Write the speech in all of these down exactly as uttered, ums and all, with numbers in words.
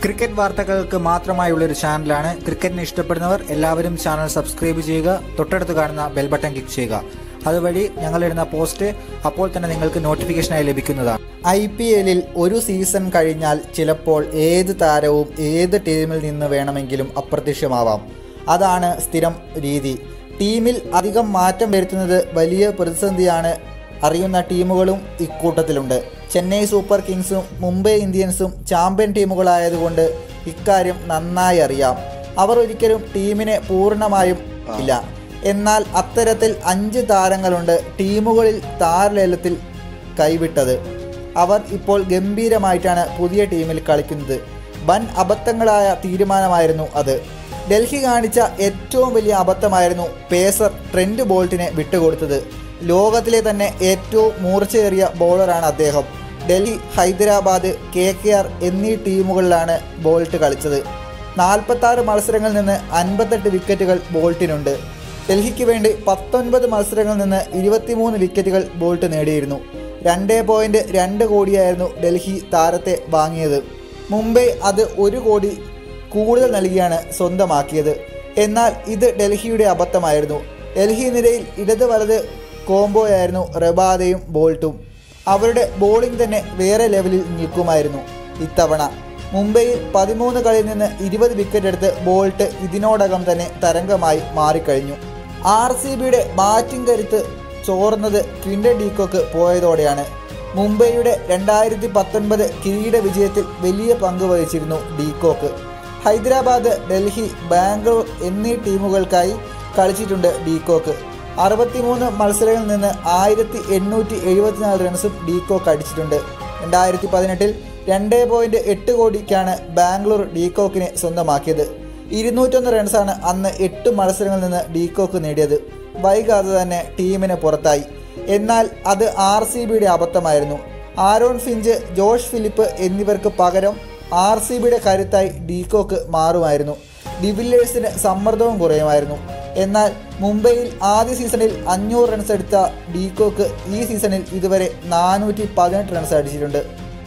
Cricket വാർത്തകൾക്ക് മാത്രമായുള്ള ഒരു ചാനലാണ്. ക്രിക്കറ്റിനെ ഇഷ്ടപ്പെടുന്നവർ എല്ലാവരും ചാനൽ സബ്സ്ക്രൈബ് ചെയ്യുക, തൊട്ടടുത്ത് കാണുന്ന ബെൽ ബട്ടൺ ക്ലിക്ക് ചെയ്യുക. അതുവഴി ഞങ്ങളിടുന്ന പോസ്റ്റ് അപ്പോൾ തന്നെ നിങ്ങൾക്ക് നോട്ടിഫിക്കേഷനായി ലഭിക്കുന്നതാണ്. ഐ പി എല്ലിൽ ഒരു സീസൺ കഴിഞ്ഞാൽ ചിലപ്പോൾ ഏത് താരവും ഏത് ടീമിൽ നിന്ന് വേണമെങ്കിലും അപ്രത്യക്ഷമാവാം. അതാണ് സ്ഥിരം രീതി. ടീമിൽ അധികം മാറ്റം വരുത്തുന്നത് വലിയ പ്രതിസന്ധിയാണ്. അറിയുന്ന ടീമുകളും ഇക്കൂട്ടത്തിലുണ്ട്. ചെന്നൈ സൂപ്പർ കിങ്സും മുംബൈ ഇന്ത്യൻസും ചാമ്പ്യൻ ടീമുകളായതുകൊണ്ട് ഇക്കാര്യം നന്നായി അറിയാം. അവർ ഒരിക്കലും ടീമിനെ പൂർണ്ണമായും ഇല്ല. എന്നാൽ അത്തരത്തിൽ അഞ്ച് താരങ്ങളുണ്ട് ടീമുകളിൽ താരലേലത്തിൽ കൈവിട്ടത്. അവർ ഇപ്പോൾ ഗംഭീരമായിട്ടാണ് പുതിയ ടീമിൽ കളിക്കുന്നത്. വൻ അബദ്ധങ്ങളായ തീരുമാനമായിരുന്നു അത്. ഡൽഹി കാണിച്ച ഏറ്റവും വലിയ അബദ്ധമായിരുന്നു പേസർ ട്രെൻറ്റ് ബോൾട്ടിനെ വിട്ടുകൊടുത്തത്. ലോകത്തിലെ തന്നെ ഏറ്റവും മൂർച്ചയേറിയ ബോളറാണ് അദ്ദേഹം. Delhi, Hyderabad, K K R എന്നീ ടീമുകളിലാണ് ബോൾട്ട് കളിച്ചത്. നാൽപ്പത്താറ് മത്സരങ്ങളിൽ നിന്ന് അൻപത്തെട്ട് വിക്കറ്റുകൾ ബോൾട്ടിനുണ്ട്. ഡൽഹിക്ക് വേണ്ടി പത്തൊൻപത് മത്സരങ്ങളിൽ നിന്ന് ഇരുപത്തിമൂന്ന് വിക്കറ്റുകൾ ബോൾട്ട് നേടിയിരുന്നു. രണ്ട് പോയിൻറ്റ് രണ്ട് കോടിയായിരുന്നു ഡൽഹി താരത്തെ വാങ്ങിയത്. മുംബൈ അത് ഒരു കോടി കൂടുതൽ നൽകിയാണ് സ്വന്തമാക്കിയത്. എന്നാൽ ഇത് ഡൽഹിയുടെ അബദ്ധമായിരുന്നു. ഡൽഹി നിരയിൽ ഇടത് വലത് കോംബോയായിരുന്നു റബാദയും ബോൾട്ടും. അവരുടെ ബോളിംഗ് തന്നെ വേറെ ലെവലിൽ നിൽക്കുമായിരുന്നു. ഇത്തവണ മുംബൈയിൽ പതിമൂന്ന് കളിയിൽ നിന്ന് ഇരുപത് വിക്കറ്റ് എടുത്ത് ബോൾട്ട് ഇതിനോടകം തന്നെ തരംഗമായി മാറിക്കഴിഞ്ഞു. ആർ സി ബിയുടെ ബാറ്റിംഗ് കരുത്ത് ചോർന്നത് ക്വിൻ്റൻ ഡീകോക്ക് പോയതോടെയാണ്. മുംബൈയുടെ രണ്ടായിരത്തി പത്തൊൻപത് കിരീട വിജയത്തിൽ വലിയ പങ്ക് വഹിച്ചിരുന്നു ഡീകോക്ക്. ഹൈദരാബാദ്, ഡൽഹി, ബാംഗ്ലൂർ എന്നീ ടീമുകൾക്കായി കളിച്ചിട്ടുണ്ട് ഡീകോക്ക്. അറുപത്തിമൂന്ന് മത്സരങ്ങളിൽ നിന്ന് ആയിരത്തി എണ്ണൂറ്റി എഴുപത്തിനാല് റൺസും ഡീകോക്ക് അടിച്ചിട്ടുണ്ട്. രണ്ടായിരത്തി പതിനെട്ടിൽ രണ്ട് പോയിൻറ്റ് എട്ട് കോടിക്കാണ് ബാംഗ്ലൂർ ഡീകോക്കിനെ സ്വന്തമാക്കിയത്. ഇരുന്നൂറ്റൊന്ന് റൺസാണ് അന്ന് എട്ട് മത്സരങ്ങളിൽ നിന്ന് ഡീകോക്ക് നേടിയത്. വൈകാതെ തന്നെ ടീമിന് പുറത്തായി. എന്നാൽ അത് ആർ സി ബിയുടെ അബദ്ധമായിരുന്നു. ആരോൺ ഫിഞ്ച്, ജോഷ് ഫിലിപ്പ് എന്നിവർക്ക് പകരം ആർ സി ബിയുടെ കരുത്തായി ഡീകോക്ക് മാറുമായിരുന്നു. ഡിവില്ലേഴ്സിന് സമ്മർദ്ദവും കുറയുമായിരുന്നു. എന്നാൽ മുംബൈയിൽ ആദ്യ സീസണിൽ അഞ്ഞൂറ് റൺസ് എടുത്ത ഡീകോക്ക് ഈ സീസണിൽ ഇതുവരെ നാനൂറ്റി പതിനെട്ട് റൺസ് അടിച്ചിട്ടുണ്ട്.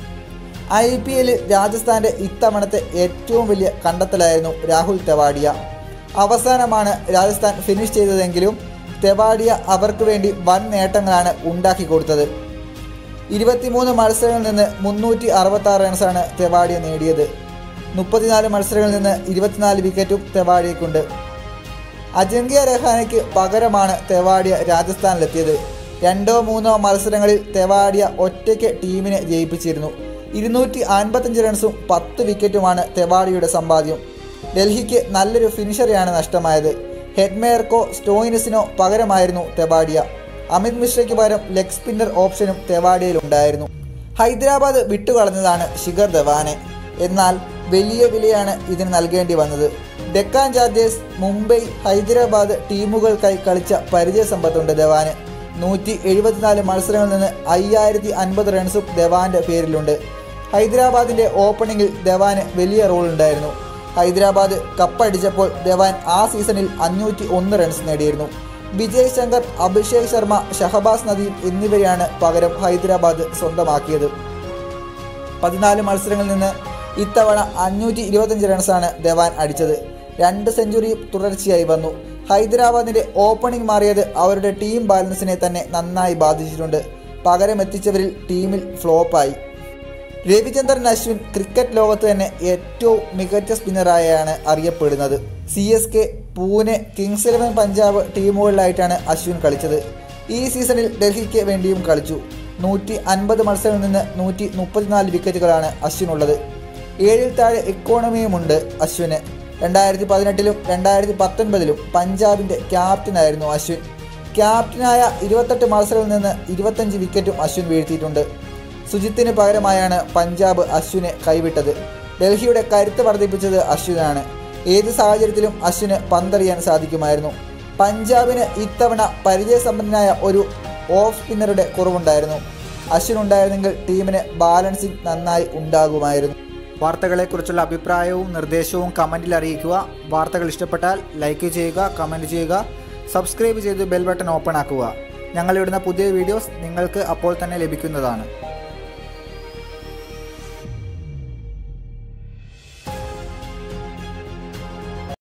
ഐ പി എല്ലിൽ രാജസ്ഥാൻ്റെ ഇത്തവണത്തെ ഏറ്റവും വലിയ കണ്ടെത്തലായിരുന്നു രാഹുൽ തെവാഡിയ. അവസാനമാണ് രാജസ്ഥാൻ ഫിനിഷ് ചെയ്തതെങ്കിലും തെവാഡിയ അവർക്ക് വേണ്ടി വൻ നേട്ടങ്ങളാണ് ഉണ്ടാക്കി കൊടുത്തത്. ഇരുപത്തിമൂന്ന് മത്സരങ്ങളിൽ നിന്ന് മുന്നൂറ്റി അറുപത്താറ് റൺസാണ് തെവാഡിയ നേടിയത്. മുപ്പത്തിനാല് മത്സരങ്ങളിൽ നിന്ന് ഇരുപത്തിനാല് വിക്കറ്റും തെവാഡിയയ്ക്കുണ്ട്. അജിങ്ക്യ രഹാനെയ്ക്ക് പകരമാണ് തെവാഡിയ രാജസ്ഥാനിലെത്തിയത്. രണ്ടോ മൂന്നോ മത്സരങ്ങളിൽ തെവാഡിയ ഒറ്റയ്ക്ക് ടീമിനെ ജയിപ്പിച്ചിരുന്നു. ഇരുന്നൂറ്റി അൻപത്തഞ്ച് റൺസും പത്ത് വിക്കറ്റുമാണ് തെവാഡിയയുടെ സമ്പാദ്യം. ഡൽഹിക്ക് നല്ലൊരു ഫിനിഷറെയാണ് നഷ്ടമായത്. ഹെഡ്മേയർക്കോ സ്റ്റോയിനിസിനോ പകരമായിരുന്നു തെവാഡിയ. അമിത് മിശ്രയ്ക്ക് പകരം ലെഗ് സ്പിന്നർ ഓപ്ഷനും തെവാഡിയയിലുണ്ടായിരുന്നു. ഹൈദരാബാദ് വിട്ടുകളഞ്ഞതാണ് ശിഖർ ധവാനെ. എന്നാൽ വലിയ വിലയാണ് ഇതിന് നൽകേണ്ടി വന്നത്. ഡെക്കാൻ ചാർജേഴ്സ്, മുംബൈ, ഹൈദരാബാദ് ടീമുകൾക്കായി കളിച്ച പരിചയസമ്പത്തുണ്ട് ധവാന്. നൂറ്റി എഴുപത്തിനാല് മത്സരങ്ങളിൽ നിന്ന് അയ്യായിരത്തി അൻപത് റൺസും ധവാന്റെ പേരിലുണ്ട്. ഹൈദരാബാദിൻ്റെ ഓപ്പണിങ്ങിൽ ധവാന് വലിയ റോൾ ഉണ്ടായിരുന്നു. ഹൈദരാബാദ് കപ്പടിച്ചപ്പോൾ ധവാൻ ആ സീസണിൽ അഞ്ഞൂറ്റി ഒന്ന് റൺസ് നേടിയിരുന്നു. വിജയ് ശങ്കർ, അഭിഷേക് ശർമ്മ, ഷഹബാസ് നദീം എന്നിവരെയാണ് പകരം ഹൈദരാബാദ് സ്വന്തമാക്കിയത്. പതിനാല് മത്സരങ്ങളിൽ നിന്ന് ഇത്തവണ അഞ്ഞൂറ്റി ഇരുപത്തഞ്ച് റൺസാണ് ധവാൻ അടിച്ചത്. രണ്ട് സെഞ്ചുറി തുടർച്ചയായി വന്നു. ഹൈദരാബാദിൻ്റെ ഓപ്പണിംഗ് മാറിയത് അവരുടെ ടീം ബാലൻസിനെ തന്നെ നന്നായി ബാധിച്ചിട്ടുണ്ട്. പകരം എത്തിച്ചവരിൽ ടീമിൽ ഫ്ലോപ്പായി. രവിചന്ദ്രൻ അശ്വിൻ ക്രിക്കറ്റ് ലോകത്ത് തന്നെ ഏറ്റവും മികച്ച സ്പിന്നറായാണ് അറിയപ്പെടുന്നത്. C S K, Pune, Kings eleven Punjab ടീമുകളിലായിട്ടാണ് അശ്വിൻ കളിച്ചത്. ഈ സീസണിൽ ഡൽഹിക്ക് വേണ്ടിയും കളിച്ചു. നൂറ്റി അൻപത് മത്സരങ്ങളിൽ നിന്ന് നൂറ്റി മുപ്പത്തിനാല് വിക്കറ്റുകളാണ് അശ്വിനുള്ളത്. ഏഴിൽ താഴെ ഇക്കോണമിയുമുണ്ട് അശ്വിന്. രണ്ടായിരത്തി പതിനെട്ടിലും രണ്ടായിരത്തി പത്തൊൻപതിലും പഞ്ചാബിൻ്റെ ക്യാപ്റ്റനായിരുന്നു അശ്വിൻ. ക്യാപ്റ്റനായ ഇരുപത്തെട്ട് മത്സരങ്ങളിൽ നിന്ന് ഇരുപത്തഞ്ച് വിക്കറ്റും അശ്വിൻ വീഴ്ത്തിയിട്ടുണ്ട്. സുജിത്തിന് പകരമായാണ് പഞ്ചാബ് അശ്വിനെ കൈവിട്ടത്. ഡൽഹിയുടെ കരുത്ത് വർദ്ധിപ്പിച്ചത് അശ്വിനാണ്. ഏത് സാഹചര്യത്തിലും അശ്വിന് പന്തെറിയാൻ സാധിക്കുമായിരുന്നു. പഞ്ചാബിന് ഇത്തവണ പരിചയസമ്പന്നനായ ഒരു ഓഫ് സ്പിന്നറുടെ കുറവുണ്ടായിരുന്നു. അശ്വിൻ ഉണ്ടായിരുന്നെങ്കിൽ ടീമിന് ബാലൻസിംഗ് നന്നായി ഉണ്ടാകുമായിരുന്നു. വാർത്തകളെക്കുറിച്ചുള്ള അഭിപ്രായവും നിർദ്ദേശവും കമൻറ്റിൽ അറിയിക്കുക. വാർത്തകൾ ഇഷ്ടപ്പെട്ടാൽ ലൈക്ക് ചെയ്യുക, കമൻറ്റ് ചെയ്യുക, സബ്സ്ക്രൈബ് ചെയ്ത് ബെൽ ബട്ടൺ ഓപ്പൺ ആക്കുക. ഞങ്ങളിടുന്ന പുതിയ വീഡിയോസ് നിങ്ങൾക്ക് അപ്പോൾ തന്നെ ലഭിക്കുന്നതാണ്.